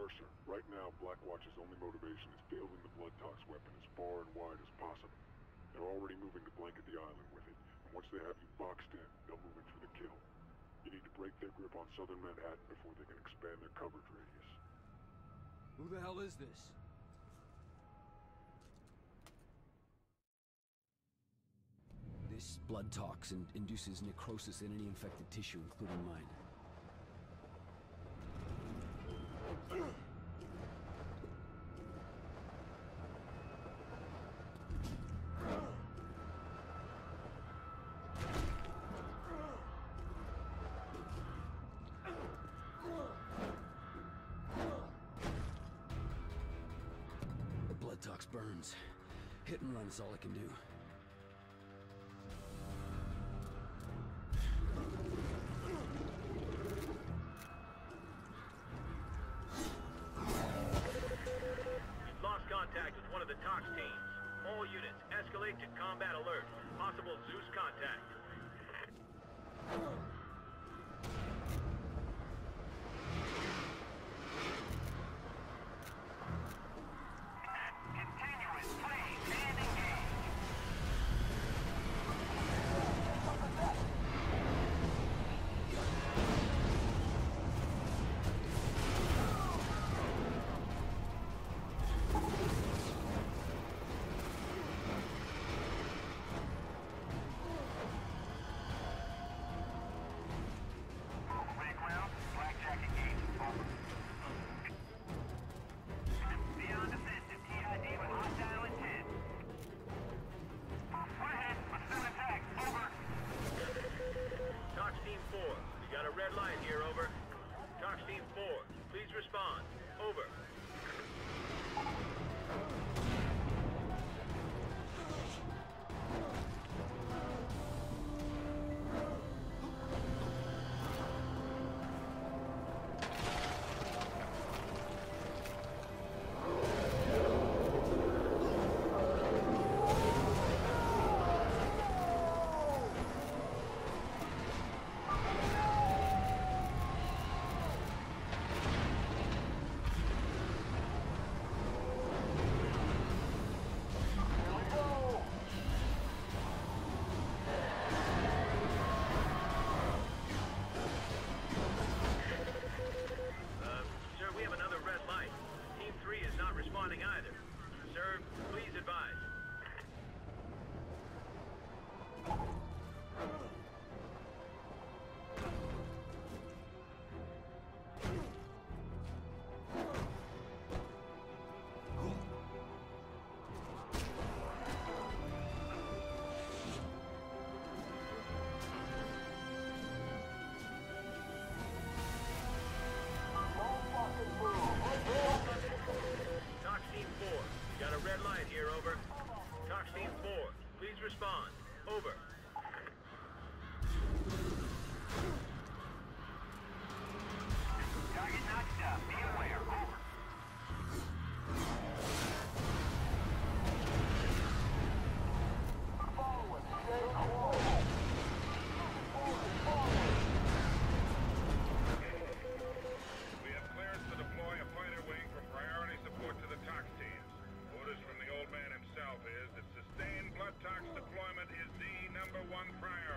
Mercer, right now Blackwatch's only motivation is fielding the Bloodtox weapon as far and wide as possible. They're already moving to blanket the island with it, and once they have you boxed in, they'll move in for the kill. You need to break their grip on southern Manhattan before they can expand their coverage radius. Who the hell is this? This blood toxin induces necrosis in any infected tissue, including mine. The blood tox burns. Hit and run is all I can do. Lost contact with one of the Tox teams. All units, escalate to combat alert. Possible Zeus contact. Continuous, please, and engage. Got a red light here, over. Tox Team 4, please respond. Over. Sir, we have another red light. Team 3 is not responding either. Sir, please advise. Tox Team 4, you got a red light here, over. Tox Team 4, please respond. Over. Target notched up. Be aware. Over. Forward. Stay close. We have clearance to deploy a fighter wing for priority support to the Tox teams. Orders from the old man himself is that sustained blood tox deployment is the #1 priority.